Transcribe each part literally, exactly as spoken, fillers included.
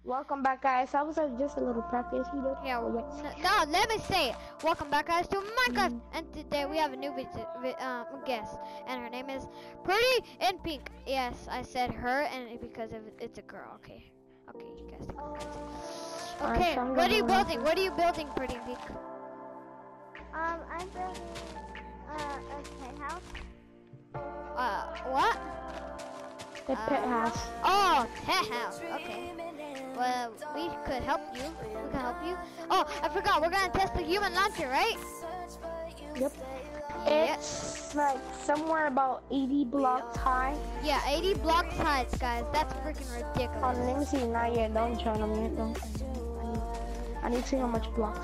Welcome back, guys. That was uh, just a little practice video. Yeah, Oh, no, no, let me say it. Welcome back, guys, to Minecraft. Mm. And today we have a new visit, vi um, guest, and her name is Pretty in Pink. Yes, I said her, and because of it's a girl. Okay, okay, you guys. Okay, right, what are you building? What are you building, Pretty in Pink? Um, I'm building uh, a pet house. Uh, what? The uh, pet house. Oh, pet house. Okay. Well, we could help you. We can help you. Oh, I forgot. We're gonna test the human launcher, right? Yep. It's yep. like somewhere about eighty blocks high. Yeah, eighty blocks high, guys. That's freaking ridiculous. Oh, let me see. Not yet. Don't try them yet. Don't. I need to see how much blocks.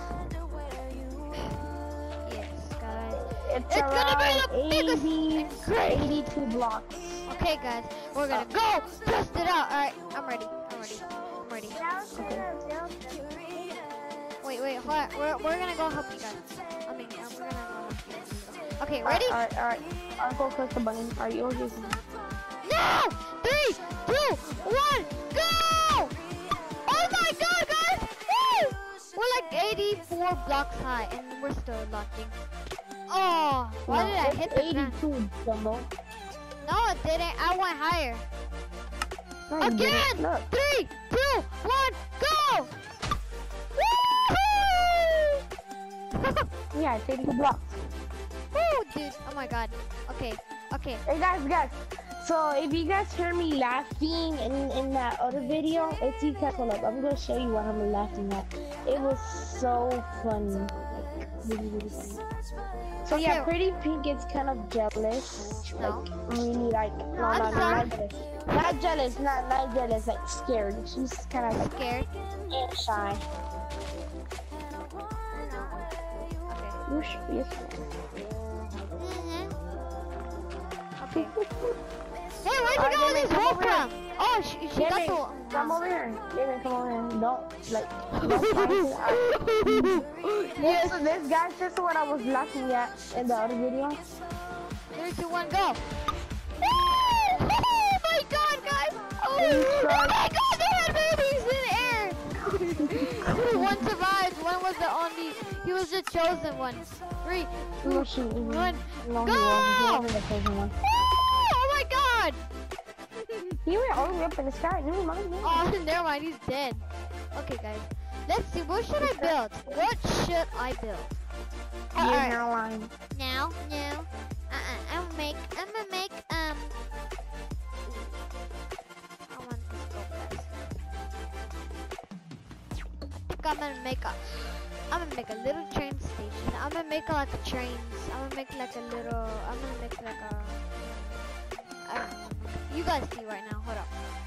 Yes, guys. It's, it's around gonna be the eighty, eighty-two blocks. Okay, guys. We're gonna go test it out. All right, I'm ready. I'm ready. Ready. Okay. Wait, wait, hold on. We're, we're gonna go help you guys. I mean, um, we're gonna go help you. Okay, ready? Alright, alright, alright. I'll go click the button. Are you okay? No! Three, two, one, go! Oh my god, guys! Woo! We're like eighty-four blocks high, and we're still launching. Oh, why no, did I hit the eighty-two, Jumbo. No, it didn't. I went higher. No, again! Look. Three, two, one, go! Woohoo! Yeah, it's eighty-two blocks. Woo, dude. Oh my god. Okay, okay. Hey guys, guys. So if you guys hear me laughing in, in that other video, it's because, hold up, I'm gonna show you what I'm laughing at. It was so funny. Like, really, really funny. So okay. Yeah, Pretty Pink is kind of jealous. No. Like, really like, no, no, no, not jealous. Not jealous, not, not jealous, like scared. She's kind of like scared and shy. Okay. You're, you're scared. Mm-hmm. Okay. Hey, where'd you get all these wool from? Oh, she, she got the wool. Come over here. David, come over here. Don't, like, don't fight it. Yes. So this guy's just what I was laughing at in the other video. Three, two, one, go. Oh my god, guys. Oh, oh my god, they had babies in the air. One survived. One was the only, he was the chosen one. Three, two, one, go. Oh my god. He went all the way up in the sky. Never mind. Oh, never mind. He's dead. Okay, guys. Let's see. What should I build? What should I build? All right. Now, now, now. Uh-uh. I'm gonna make. I'm gonna make. Um. I want this to go fast. I think I'm gonna make a. I'm gonna make a little train station. I'm gonna make a, like a trains. I'm gonna make like a little. I'm gonna make like a. I don't know. You guys see right now. Hold up.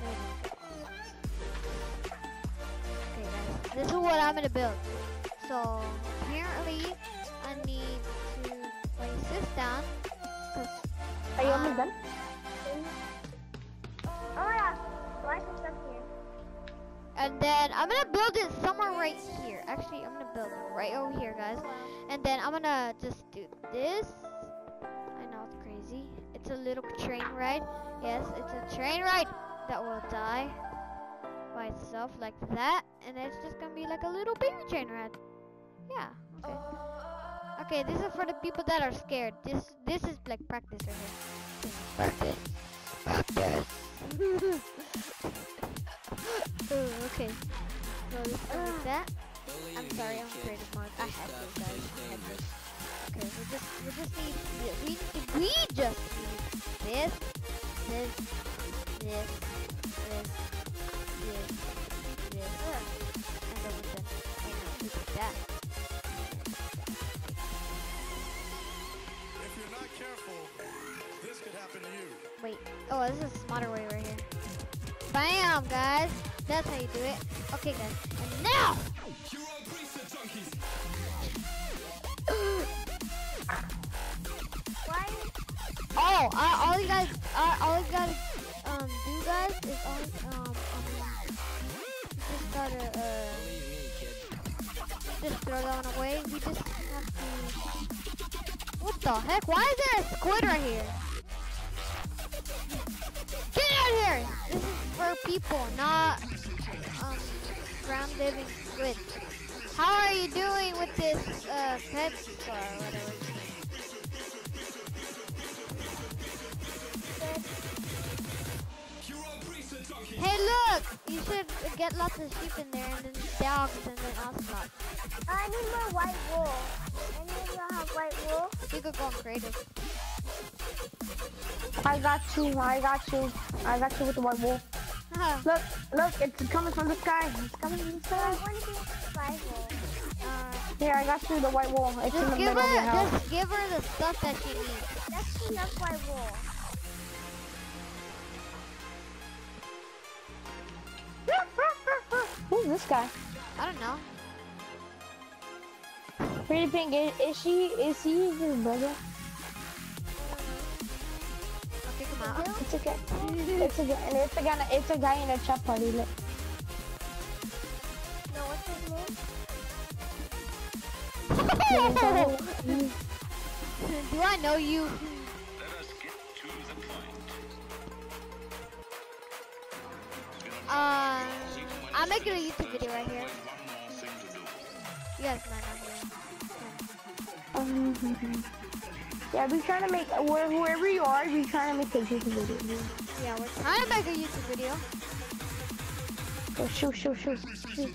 Okay, guys. This is what I'm gonna build. So apparently, I need to place this down. Are you almost done? Oh yeah. Why is it up here? And then I'm gonna build it somewhere right here. Actually, I'm gonna build it right over here, guys. And then I'm gonna just do this. I know it's crazy. It's a little train ride. Yes, it's a train ride that will die by itself like that. And it's just gonna be like a little baby train ride. Yeah, okay. Okay, this is for the people that are scared. This this is like practice right here. Practice. Practice. Oh, okay. So this is like that. I'm sorry, I'm afraid of Mark. I have this, guys. I have this. Okay, we just we just need we we just need this, this, this, this, this, this, and then we can you know do that. If you're not careful, this could happen to you. Wait. Oh, this is a smarter way right here. Bam, guys. That's how you do it. Okay, guys. And now. Why? Oh, uh, all you guys, uh, all you gotta um do, guys, is all um, um just gotta uh just throw that one away. We just have to. What the heck? Why is there a squid right here? Get out of here! This is for people, not um I'm living good. How are you doing with this uh, pet or whatever? Hey, look! You should get lots of sheep in there, and then dogs, and then ocelots. I need more white wool. Any of you have white wool? You could go on creative. I got you. I got you. I got you with the white wool. Look, look, it's coming from the sky. It's coming from the I sky. want to be a survival. Uh, Here, I got you the white wool. It's in just the give middle of your her, house. just give her the stuff that she needs. That's enough white wool. Who's this guy? I don't know. Pretty Pink, is, is she, is he his brother? I'll kick him out. It's a guy. It's a guy, and it's a guy, it's a guy in a chat party, look. No, what's his name? Do I know you? Let us get to the point. Uh, I'm making a YouTube video right here. One more thing to do. You guys might not hear. Um, yeah, we trying to make, where, whoever you are, we trying to make a YouTube video. Yeah, we're trying to make a YouTube video. Oh, shoot, shoot, shoot. shoot.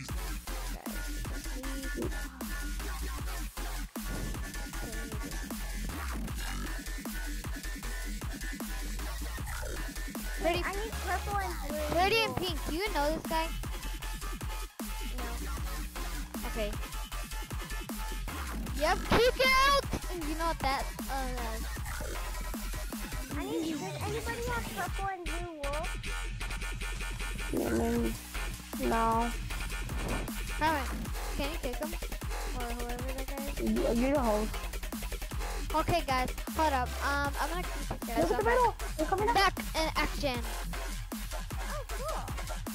Pretty, I need purple and blue. Pretty and Pink, do you know this guy? No. Okay. Yep, kick out! You know what that, uh, I need, does anybody have purple and blue wool? Mm, no. Alright, can you kick him? Or whoever that guy is? You- You're the host. Okay guys, hold up. Um, I'm gonna keep it guys. Look at the middle. They're coming up. Back in action. Oh, cool.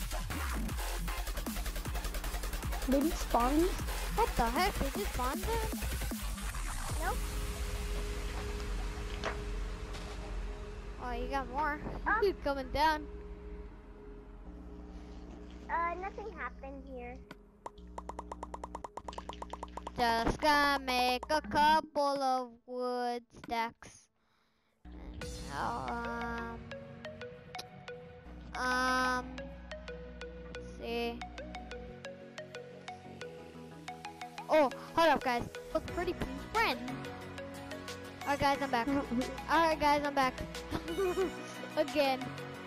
Did he spawn these? What the heck? They just spawned there? Nope. Oh, you got more. Oh. He's coming down. Uh, nothing happened here. Just gonna make a couple of wood stacks. And, um, um, let's see. Oh, hold up, guys. Look, Pretty Pink friend. Alright, guys, I'm back. Alright, guys, I'm back. Again.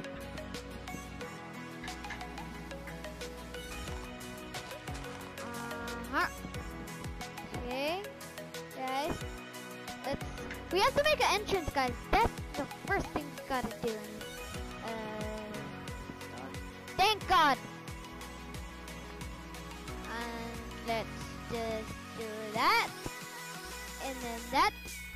Uh-huh. Okay, guys. Let's. We have to make an entrance, guys. That's the first thing we gotta do. Uh, thank God. And let's just do that, and then that.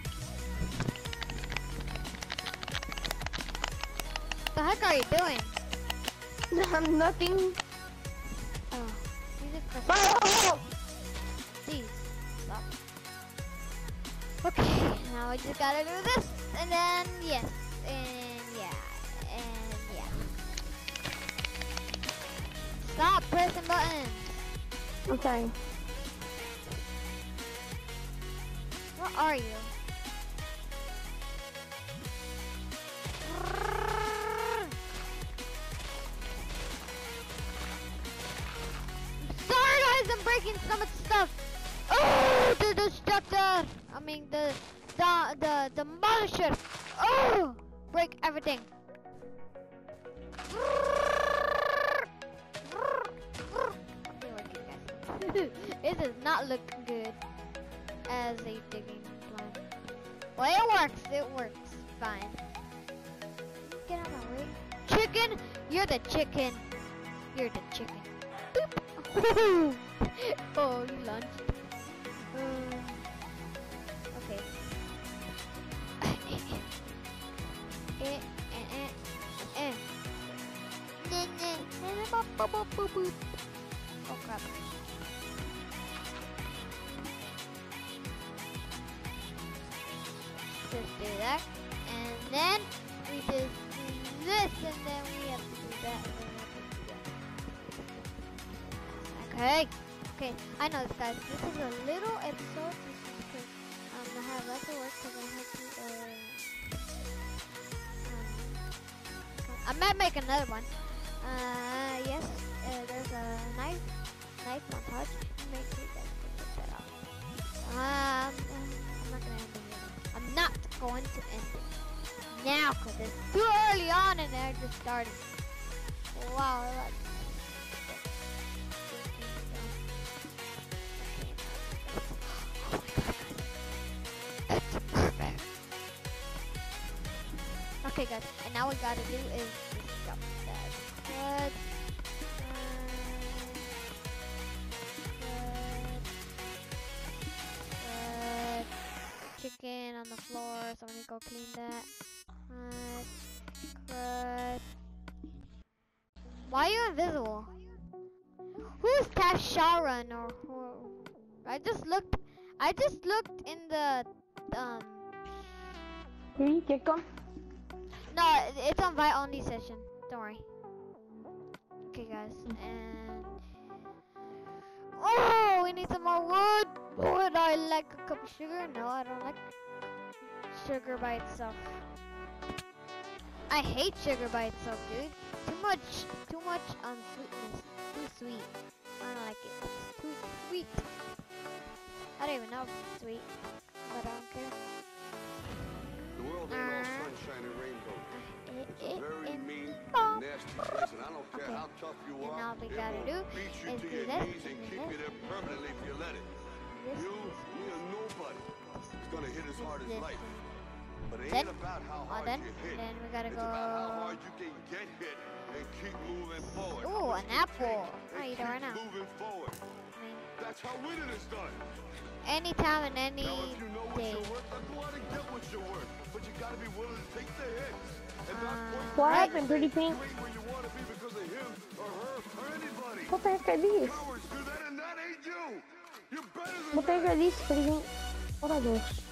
The heck are you doing? Nothing. Oh, you just press- Oh! Please stop. Okay, now we just gotta do this, and then yes, and yeah, and yeah. Stop pressing buttons. Okay. Where are you? Sorry guys, I'm breaking so much stuff. Oh, the destructor. I mean the the the demolisher. Oh, break everything. Okay, working, guys. It does not look good as a digging plan. Well, it works. It works fine. Get out of my way. Chicken, you're the chicken. You're the chicken. Boop. Oh, you launched. Um, okay. eh, eh, eh, eh. Nah, nah, nah, boop, boop, boop, boop, boop. Oh crap. Just do that, and then we just do this, and then we have to do that, and then we have to do that. Okay. Okay, I know this, guys. This is a little episode. This is because um, I have lots of work because I have to, uh, um, I might make another one. Uh, yes, uh, there's a knife, knife montage. Make sure you guys can check that out. Um, I'm not gonna end it here. I'm not going to end it now because it's too early on and I just started. Wow, that's okay, guys, and now what we gotta do is just jump that. Good. Good. Good. Chicken on the floor, so I'm gonna go clean that. Good. Good. Why are you invisible? Who's Tasharan or who? I just looked. I just looked in the um. Here you kick him. No, it's on invite only session. Don't worry. Okay, guys, and oh, we need some more wood. Would I like a cup of sugar? No, I don't like sugar by itself. I hate sugar by itself, dude. Too much, too much um sweetness. Too sweet. I don't like it. It's too sweet. I don't even know if it's sweet, but I don't care. The world ain't all sunshine and rainbows. It, It's a it, very it, mean, oh. nasty place, and I don't care Okay. how tough you And are. all we it gotta will do beat you is to do your this, knees and and keep this. you there permanently if you let it. This, You, this, me, or nobody is gonna hit as hard as this, life. But it Then, ain't about how oh, hard then, you hit. then we gotta It's go. about how hard you can get hit and keep moving forward. How Ooh, much an you can apple. take I'll and eat it right keep now. moving forward. I mean, That's how winning is done. anytime and any Now, if you know what day. you're worth, then go out and get what you're worth. But you gotta be willing to take the hits. And not Uh, point What fingers happened, Pretty saying Pink? you ain't where you wanna be because of him or her or anybody. What the heck are these? Cowards do that and that ain't you. You're better than What the heck that. are these, Pretty Pink? What are those? Uh, just,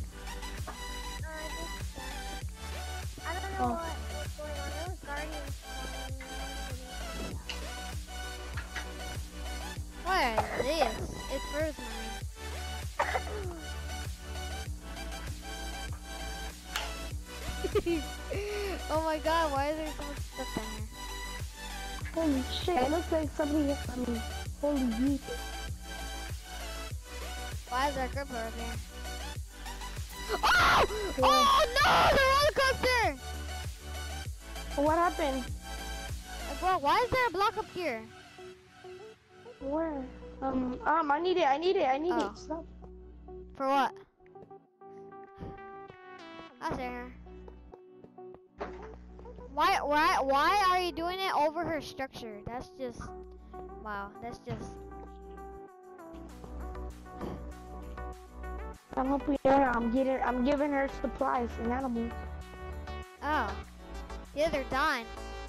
uh, I don't know Oh. what, what's going on. There was guardians spawning. What is this? It's first mine. Oh my god, why is there so much stuff down here? Holy shit, it looks like somebody, I mean, holy yeet. Why is there a gripper up here? Oh! Oh no! The roller coaster! What happened? Like, bro, why is there a block up here? Where? Um, um, I need it, I need it, I need Oh. it. Stop. For what? I see her. Why, why, why are you doing it over her structure? That's just, wow, that's just. I'm helping her. I'm getting. I'm giving her supplies and animals. Oh, yeah, they're dying.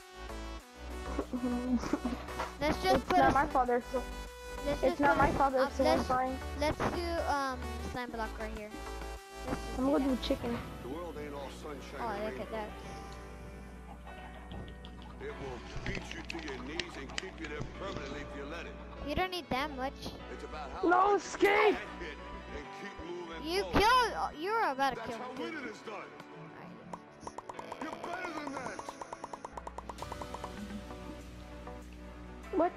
Let's just It's put. not a- my fault. There's so, let's it's just not put a- my fault. uh, There's someone let's, flying. let's do um slime block right here. Let's just I'm do gonna that. do chicken. The world ain't all sunshine Oh, and look at rainbows. that. It will beat you to your knees and keep you there permanently if you let it. You don't need that much. It's about how No, hard you escape! can get hit and keep moving You forward. killed. oh, You're about to That's kill how me. dude. winning is done. Alright. You're better than that. What?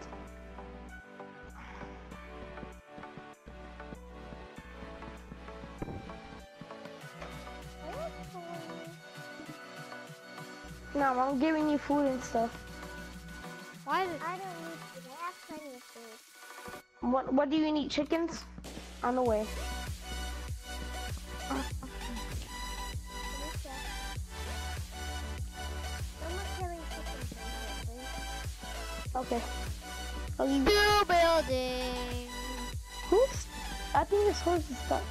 No, I'm giving you food and stuff. Why is it? I don't need food. I have plenty of food. What? What do you need? Chickens? On the way. Felicia. Someone killing chickens right here, please. Okay. Oh, you, New building. who's? I think this horse is stuck.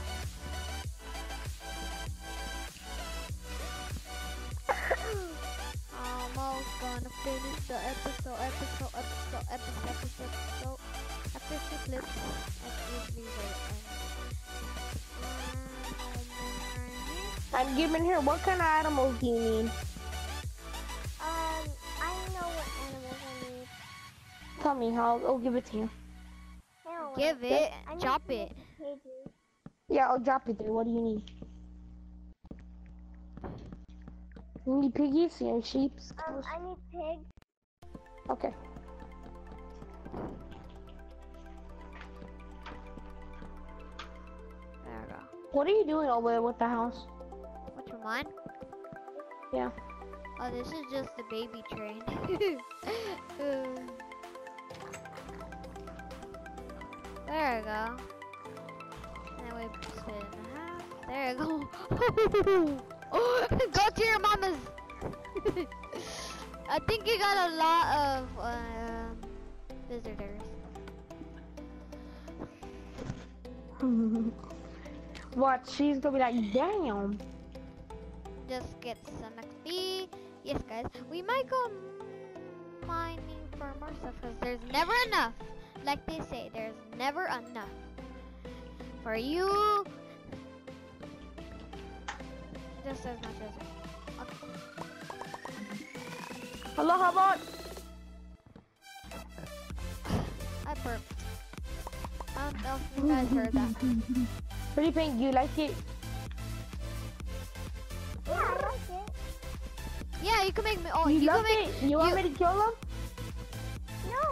Almost gonna finish the episode, episode, episode, episode, episode, episode. After she flips, and easily I'm giving her. What kind of animals do you need? Um, I know what animals I need. tell me. I'll, I'll give it to you. Hell, Give wait. it, I need drop to it. make pages. Yeah, I'll drop it there. What do you need? You need piggies? You need sheeps? Um, I need pigs. Okay. There we go. What are you doing over there with the house? Which one, mine? Yeah. Oh, this is just the baby train. Uh, there we go. And then we split it in half. There you go. Go to your mama's. I think you got a lot of um, visitors. What? She's gonna be like, damn. Just get some X P. Yes, guys. We might go mining for more stuff because there's never enough. Like they say, there's never enough for you. Just as much as okay. Hello, how about? I burped. I don't know if you guys heard that. Pretty Pink, you like it? Yeah, I like it. Yeah, you can make me. Oh, you you love can make. it? You want you- me to kill him? No.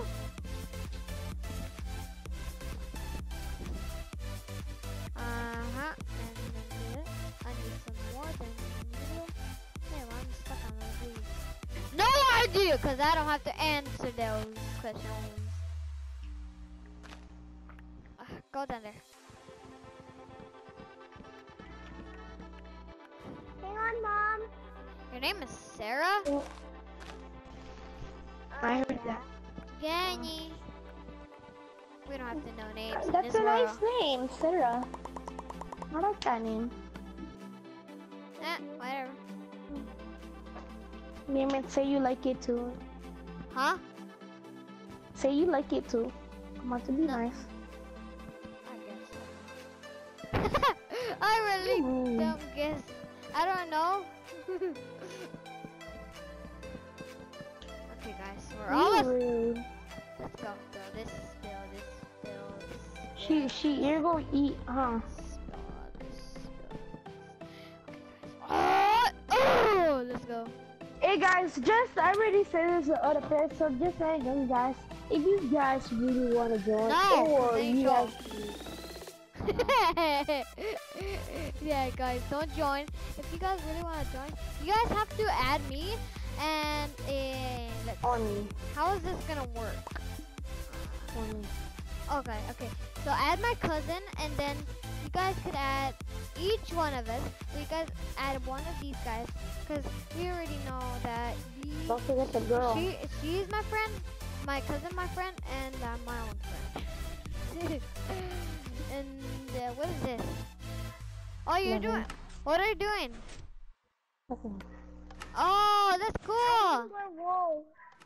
Uh huh. And then this. I need some more than usual. Damn, I'm stuck on those leaves. No, I do, because I don't have to answer those questions. Uh, go down there. Hang on, Mom. Your name is Sarah? I heard that. Ganny. We don't have to know names. in That's this a world. nice name, Sarah. I like that name. Eh, whatever. Name it, say you like it too. Huh? Say you like it too. Come on, to be No. nice. I guess. I really Mm. don't guess. I don't know. Okay, guys, we're almost. Rude. Let's go. Spill this. Spill this. Spill this. She, she, you're gonna eat, huh? Spill this. Spill this. Okay, guys. Oh, oh, let's go. Hey guys, just I already said this the other place, so just saying, you guys, if you guys really want to join, No, or they you don't. guys, Yeah, guys, don't join. If you guys really want to join, you guys have to add me. And uh, let's on me, how is this gonna work? on me. Okay, okay. So add my cousin, and then you guys could add each one of us. So you guys add one of these guys, because we already know that we, Don't forget the girl. she she's my friend, my cousin my friend, and I'm my own friend. And uh, what is this? Oh, you're Nothing. doing. What are you doing? Okay. Oh, that's cool. More wool.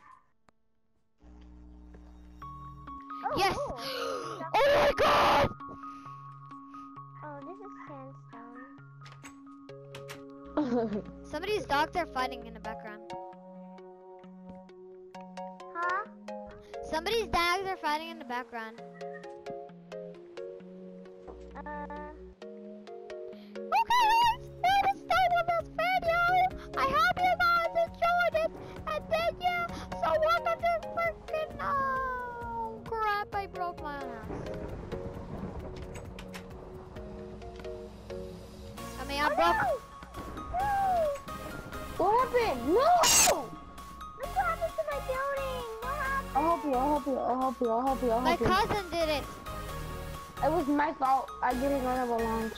Oh, Yes. wool. Oh my God. Oh, this is sandstone. Somebody's dogs are fighting in the background. Huh? Somebody's dogs are fighting in the background. Uh, Okay, guys, that is time of this video. I hope you guys enjoyed it. And then, yeah, so welcome to freaking, oh, crap, I broke my house. I mean, I broke. What happened? No! look what happened to my building. What happened? I'll help you, I'll help you, I'll help you, I'll help you, I'll My help you. cousin did it. It was my fault. I didn't run out of launch.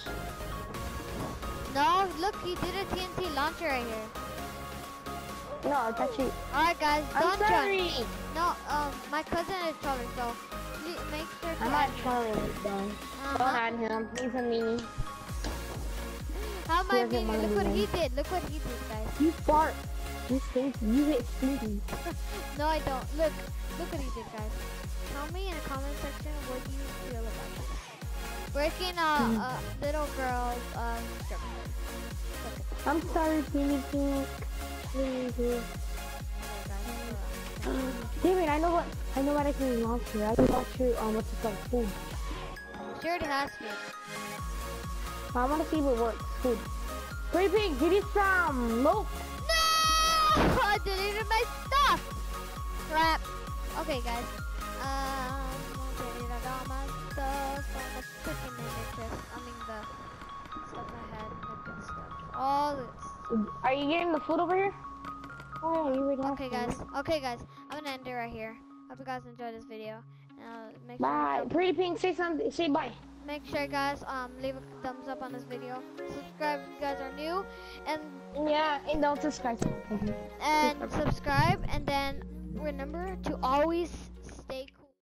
No, look, he did a T N T launcher right here. No, that's you. Alright, guys, I'm don't sorry. join. No, um, my cousin is trolling, so please make sure to I'm add not me. trolling with them. Don't Uh-huh. add him. He's a meanie. How am I He doesn't mean? wanna Look be what there. he did. Look what he did, guys. You fart. You stink. You hit stinky. No, I don't. Look, look what he did, guys. Tell me in the comment section what you feel about this. Breaking a, a little girl's um structure. I'm sorry, Peony Pink. Really good. Okay, guys. Damn it, I know what I know what I can launch here. I can launch here um what's it called? Food. She already has food. I wanna see if it works. Food. Pretty Pig, give me some milk. No! I deleted my stuff! Crap. Okay, guys. Um, I deleted all my stuff. So I'm picking in the chest. I mean, the stuff I had, the good stuff. All this. Are you getting the food over here? Oh yeah, you already have Okay, some. guys. Okay, guys. I'm gonna end it right here. Hope you guys enjoyed this video. Uh, make sure Bye. you Pretty Pink, say something. Say bye. make sure, guys, um, leave a thumbs up on this video. Subscribe if you guys are new, and Yeah, and don't subscribe. and subscribe, and then remember to always stay cool.